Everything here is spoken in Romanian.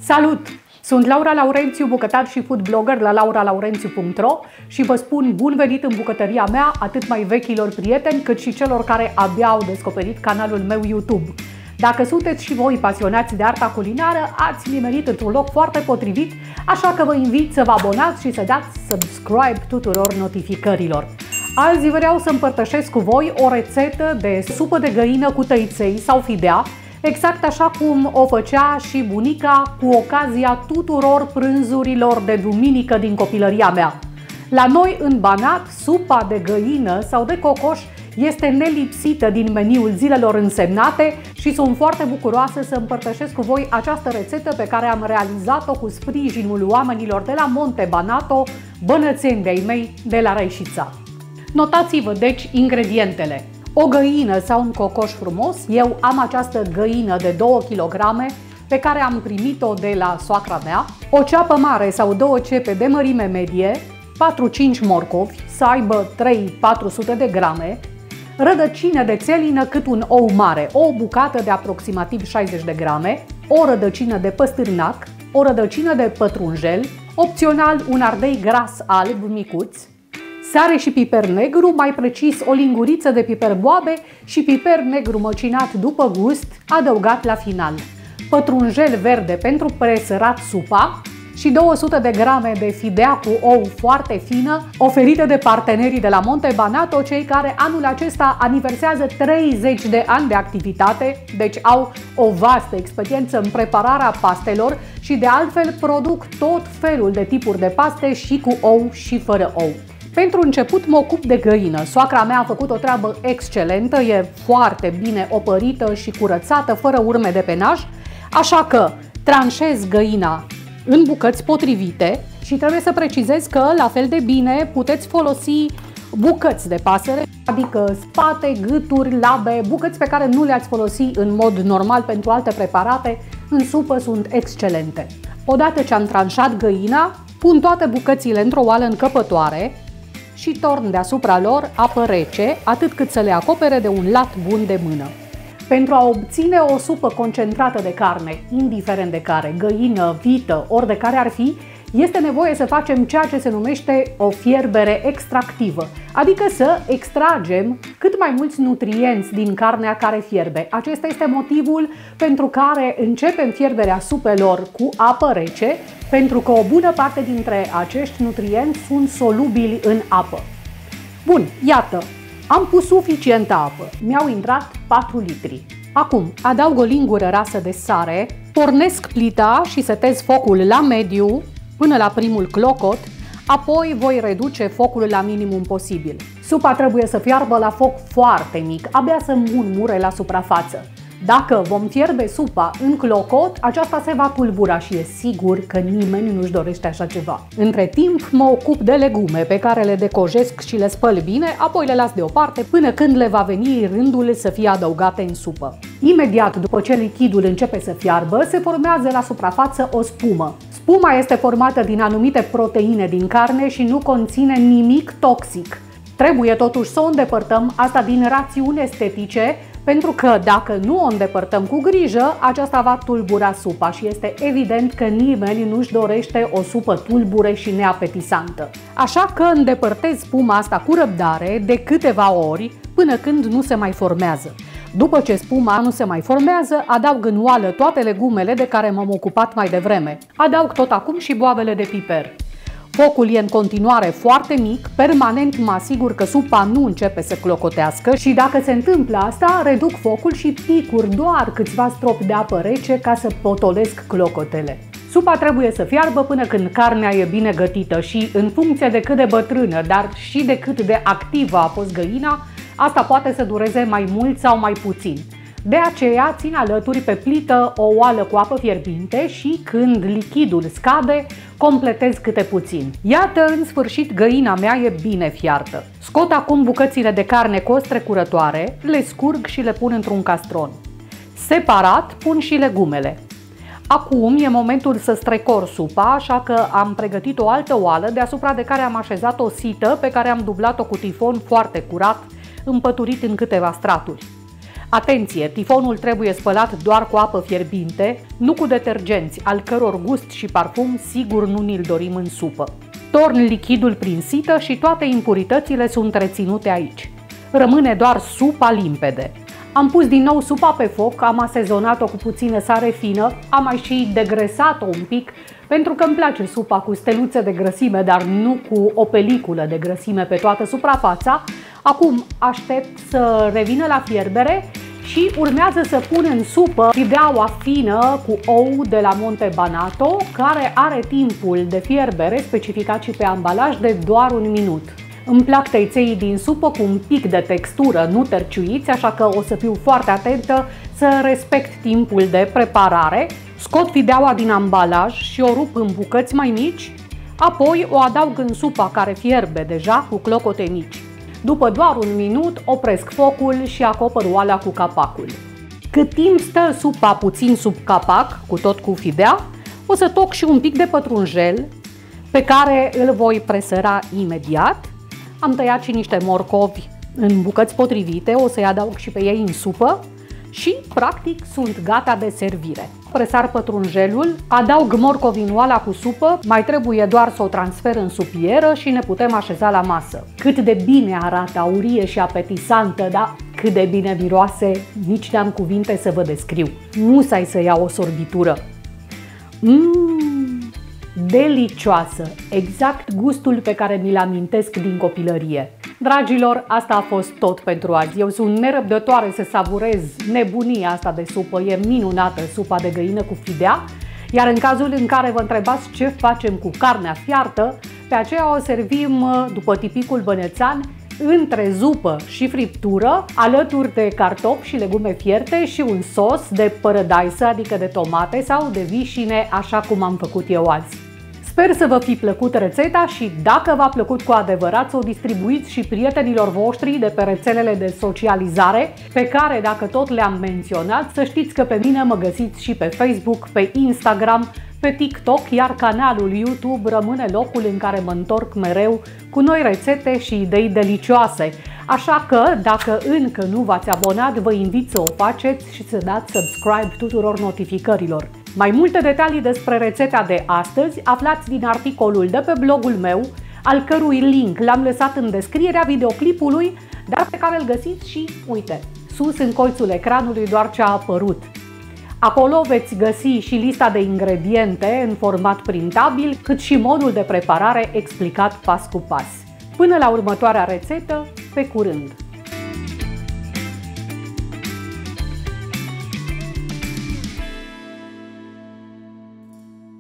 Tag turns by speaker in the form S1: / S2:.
S1: Salut! Sunt Laura Laurențiu, bucătar și food blogger la lauralaurențiu.ro și vă spun bun venit în bucătăria mea, atât mai vechilor prieteni, cât și celor care abia au descoperit canalul meu YouTube. Dacă sunteți și voi pasionați de arta culinară, ați nimerit într-un loc foarte potrivit, așa că vă invit să vă abonați și să dați subscribe tuturor notificărilor. Azi vreau să împărtășesc cu voi o rețetă de supă de găină cu tăiței sau fidea, exact așa cum o făcea și bunica cu ocazia tuturor prânzurilor de duminică din copilăria mea. La noi în Banat, supa de găină sau de cocoș este nelipsită din meniul zilelor însemnate și sunt foarte bucuroasă să împărtășesc cu voi această rețetă pe care am realizat-o cu sprijinul oamenilor de la Monte Banato, bănățeni de-ai mei de la Reșița. Notați-vă deci ingredientele. O găină sau un cocoș frumos. Eu am această găină de 2 kg pe care am primit-o de la soacra mea. O ceapă mare sau 2 cepe de mărime medie, 4-5 morcovi, să aibă 300-400 de grame, rădăcină de țelină cât un ou mare, o bucată de aproximativ 60 de grame, o rădăcină de păstârnac, o rădăcină de pătrunjel, opțional un ardei gras alb micuț, sare și piper negru, mai precis o linguriță de piper boabe și piper negru măcinat după gust, adăugat la final. Pătrunjel verde pentru presărat supa și 200 de grame de fidea cu ou foarte fină, oferită de partenerii de la Monte Banato, cei care anul acesta aniversează 30 de ani de activitate, deci au o vastă experiență în prepararea pastelor și de altfel produc tot felul de tipuri de paste și cu ou și fără ou. Pentru început mă ocup de găină. Soacra mea a făcut o treabă excelentă, e foarte bine opărită și curățată, fără urme de penaj, așa că tranșez găina în bucăți potrivite și trebuie să precizez că la fel de bine puteți folosi bucăți de pasăre, adică spate, gâturi, labe, bucăți pe care nu le-ați folosi în mod normal pentru alte preparate, în supă sunt excelente. Odată ce am tranșat găina, pun toate bucățile într-o oală încăpătoare și torn deasupra lor apă rece, atât cât să le acopere de un lat bun de mână. Pentru a obține o supă concentrată de carne, indiferent de care, găină, vită, ori de care ar fi, este nevoie să facem ceea ce se numește o fierbere extractivă, adică să extragem cât mai mulți nutrienți din carnea care fierbe. Acesta este motivul pentru care începem fierberea supelor cu apă rece, pentru că o bună parte dintre acești nutrienți sunt solubili în apă. Bun, iată, am pus suficientă apă, mi-au intrat 4 litri. Acum adaug o lingură rasă de sare, pornesc plita și setez focul la mediu până la primul clocot, apoi voi reduce focul la minimum posibil. Supa trebuie să fiarbă la foc foarte mic, abia să murmure la suprafață. Dacă vom fierbe supa în clocot, aceasta se va tulbura și e sigur că nimeni nu-și dorește așa ceva. Între timp mă ocup de legume pe care le decojesc și le spăl bine, apoi le las deoparte până când le va veni rândul să fie adăugate în supă. Imediat după ce lichidul începe să fiarbă, se formează la suprafață o spumă. Spuma este formată din anumite proteine din carne și nu conține nimic toxic. Trebuie totuși să o îndepărtăm, asta din rațiuni estetice, pentru că dacă nu o îndepărtăm cu grijă, aceasta va tulbura supa și este evident că nimeni nu-și dorește o supă tulbure și neapetisantă. Așa că îndepărtez spuma asta cu răbdare de câteva ori până când nu se mai formează. După ce spuma nu se mai formează, adaug în oală toate legumele de care m-am ocupat mai devreme. Adaug tot acum și boabele de piper. Focul e în continuare foarte mic, permanent mă asigur că supa nu începe să clocotească și dacă se întâmplă asta, reduc focul și picur doar câțiva stropi de apă rece ca să potolesc clocotele. Supa trebuie să fiarbă până când carnea e bine gătită și, în funcție de cât de bătrână, dar și de cât de activă a fost găina, asta poate să dureze mai mult sau mai puțin. De aceea țin alături pe plită o oală cu apă fierbinte și când lichidul scade, completez câte puțin. Iată, în sfârșit, găina mea e bine fiartă. Scot acum bucățile de carne cu o strecurătoare, le scurg și le pun într-un castron. Separat pun și legumele. Acum e momentul să strecor supa, așa că am pregătit o altă oală deasupra de care am așezat o sită pe care am dublat-o cu tifon foarte curat, împăturit în câteva straturi. Atenție! Tifonul trebuie spălat doar cu apă fierbinte, nu cu detergenți, al căror gust și parfum sigur nu ni-l dorim în supă. Torn lichidul prin sită și toate impuritățile sunt reținute aici. Rămâne doar supa limpede. Am pus din nou supa pe foc, am asezonat-o cu puțină sare fină, am mai și degresat-o un pic, pentru că îmi place supa cu steluțe de grăsime, dar nu cu o peliculă de grăsime pe toată suprafața. Acum aștept să revină la fierbere și urmează să pun în supă fideaua fină cu ou de la Monte Banato, care are timpul de fierbere specificat și pe ambalaj de doar 1 minut. Îmi plac tăiței din supă cu un pic de textură, nu terciuiți, așa că o să fiu foarte atentă să respect timpul de preparare. Scot fideaua din ambalaj și o rup în bucăți mai mici, apoi o adaug în supa care fierbe deja cu clocote mici. După doar 1 minut opresc focul și acopăr oala cu capacul. Cât timp stă supa puțin sub capac, cu fidea, o să toc și un pic de pătrunjel pe care îl voi presăra imediat. Am tăiat și niște morcovi în bucăți potrivite, o să-i adaug și pe ei în supă și, practic, sunt gata de servire. Presar pătrunjelul, adaug morcovii în oala cu supă, mai trebuie doar să o transfer în supieră și ne putem așeza la masă. Cât de bine arată, aurie și apetisantă, dar cât de bine miroase, nici n-am cuvinte să vă descriu. Musai să iau o sorbitură. Delicioasă! Exact gustul pe care mi-l amintesc din copilărie. Dragilor, asta a fost tot pentru azi. Eu sunt nerăbdătoare să savurez nebunia asta de supă. E minunată supa de găină cu fidea. Iar în cazul în care vă întrebați ce facem cu carnea fiartă, pe aceea o servim după tipicul bănețan, între zupă și friptură, alături de cartofi și legume fierte și un sos de părădaisă, adică de tomate sau de vișine, așa cum am făcut eu azi. Sper să vă fi plăcut rețeta și dacă v-a plăcut cu adevărat să o distribuiți și prietenilor voștri de pe rețelele de socializare, pe care dacă tot le-am menționat, să știți că pe mine mă găsiți și pe Facebook, pe Instagram, pe TikTok, iar canalul YouTube rămâne locul în care mă întorc mereu cu noi rețete și idei delicioase. Așa că, dacă încă nu v-ați abonat, vă invit să o faceți și să dați subscribe tuturor notificărilor. Mai multe detalii despre rețeta de astăzi aflați din articolul de pe blogul meu, al cărui link l-am lăsat în descrierea videoclipului, dar pe care îl găsiți și, uite, sus în colțul ecranului, doar ce a apărut. Acolo veți găsi și lista de ingrediente în format printabil, cât și modul de preparare explicat pas cu pas. Până la următoarea rețetă, pe curând!